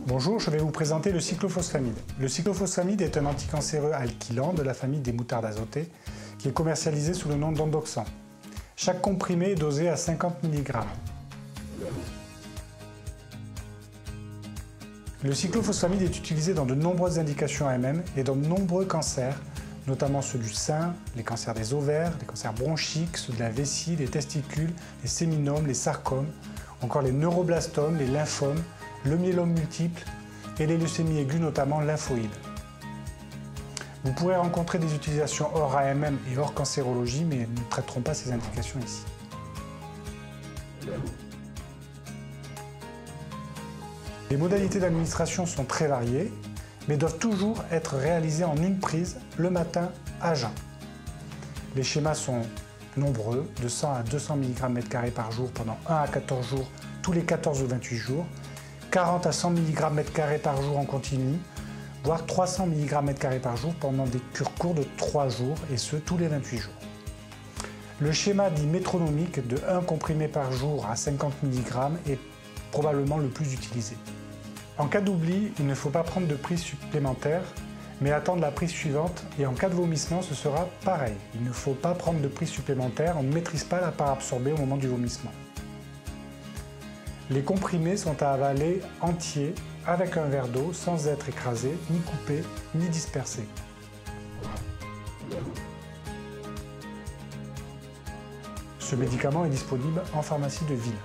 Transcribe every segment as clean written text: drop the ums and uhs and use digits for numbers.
Bonjour, je vais vous présenter le cyclophosphamide. Le cyclophosphamide est un anticancéreux alkylant de la famille des moutardes azotées qui est commercialisé sous le nom d'Endoxan. Chaque comprimé est dosé à 50 mg. Le cyclophosphamide est utilisé dans de nombreuses indications AMM et dans de nombreux cancers, notamment ceux du sein, les cancers des ovaires, les cancers bronchiques, ceux de la vessie, les testicules, les séminomes, les sarcomes, encore les neuroblastomes, les lymphomes, le myélome multiple et les leucémies aiguës, notamment lymphoïdes. Vous pourrez rencontrer des utilisations hors AMM et hors cancérologie, mais nous ne traiterons pas ces indications ici. Les modalités d'administration sont très variées, mais doivent toujours être réalisées en une prise le matin à jeun. Les schémas sont nombreux, de 100 à 200 mg/m² par jour pendant 1 à 14 jours, tous les 14 ou 28 jours, 40 à 100 mg/m² par jour en continu, voire 300 mg/m² par jour pendant des cures courtes de 3 jours, et ce tous les 28 jours. Le schéma dit métronomique de 1 comprimé par jour à 50 mg est probablement le plus utilisé. En cas d'oubli, il ne faut pas prendre de prise supplémentaire, mais attendre la prise suivante, et en cas de vomissement, ce sera pareil. Il ne faut pas prendre de prise supplémentaire, on ne maîtrise pas la part absorbée au moment du vomissement. Les comprimés sont à avaler entiers avec un verre d'eau sans être écrasés, ni coupés, ni dispersés. Ce médicament est disponible en pharmacie de ville.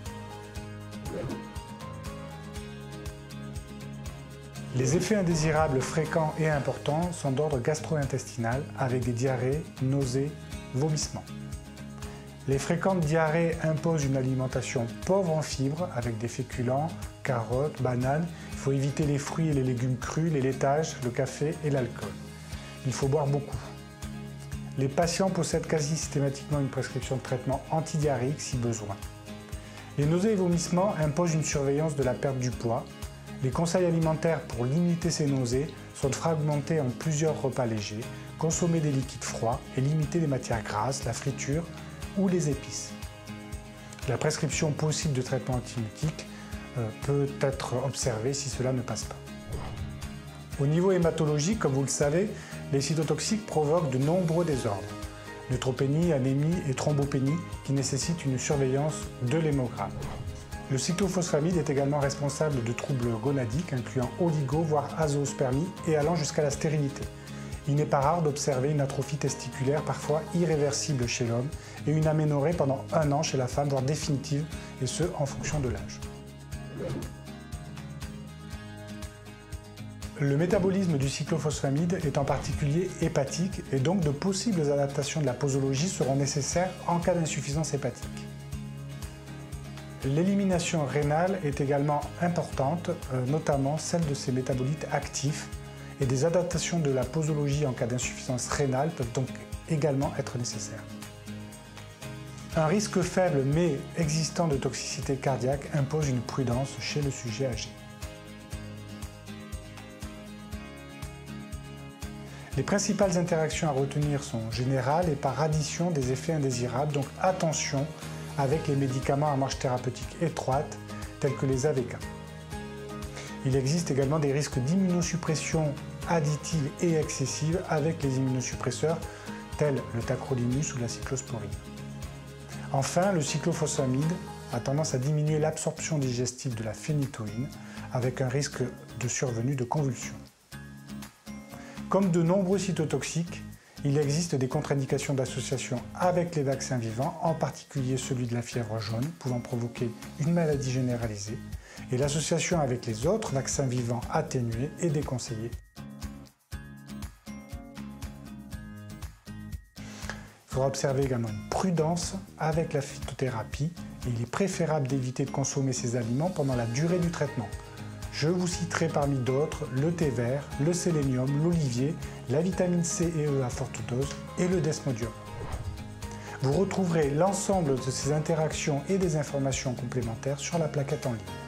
Les effets indésirables fréquents et importants sont d'ordre gastro-intestinal avec des diarrhées, nausées, vomissements. Les fréquentes diarrhées imposent une alimentation pauvre en fibres avec des féculents, carottes, bananes. Il faut éviter les fruits et les légumes crus, les laitages, le café et l'alcool. Il faut boire beaucoup. Les patients possèdent quasi systématiquement une prescription de traitement antidiarrhéique si besoin. Les nausées et vomissements imposent une surveillance de la perte du poids. Les conseils alimentaires pour limiter ces nausées sont fragmentés en plusieurs repas légers, consommer des liquides froids et limiter les matières grasses, la friture ou les épices. La prescription possible de traitement antibiotique peut être observée si cela ne passe pas. Au niveau hématologique, comme vous le savez, les cytotoxiques provoquent de nombreux désordres, neutropénie, anémie et thrombopénie qui nécessitent une surveillance de l'hémogramme. Le cyclophosphamide est également responsable de troubles gonadiques incluant oligo, voire azoospermie et allant jusqu'à la stérilité. Il n'est pas rare d'observer une atrophie testiculaire parfois irréversible chez l'homme et une aménorrhée pendant 1 an chez la femme, voire définitive, et ce en fonction de l'âge. Le métabolisme du cyclophosphamide est en particulier hépatique et donc de possibles adaptations de la posologie seront nécessaires en cas d'insuffisance hépatique. L'élimination rénale est également importante, notamment celle de ces métabolites actifs, et des adaptations de la posologie en cas d'insuffisance rénale peuvent donc également être nécessaires. Un risque faible mais existant de toxicité cardiaque impose une prudence chez le sujet âgé. Les principales interactions à retenir sont générales et par addition des effets indésirables, donc attention avec les médicaments à marge thérapeutique étroite tels que les AVK. Il existe également des risques d'immunosuppression additive et excessive avec les immunosuppresseurs tels le tacrolimus ou la cyclosporine. Enfin, le cyclophosphamide a tendance à diminuer l'absorption digestive de la phénitoïne avec un risque de survenue de convulsions. Comme de nombreux cytotoxiques, il existe des contre-indications d'association avec les vaccins vivants, en particulier celui de la fièvre jaune, pouvant provoquer une maladie généralisée, et l'association avec les autres vaccins vivants atténués est déconseillée. Il faudra observer également une prudence avec la phytothérapie, et il est préférable d'éviter de consommer ces aliments pendant la durée du traitement. Je vous citerai parmi d'autres le thé vert, le sélénium, l'olivier, la vitamine C et E à forte dose et le desmodium. Vous retrouverez l'ensemble de ces interactions et des informations complémentaires sur la plaquette en ligne.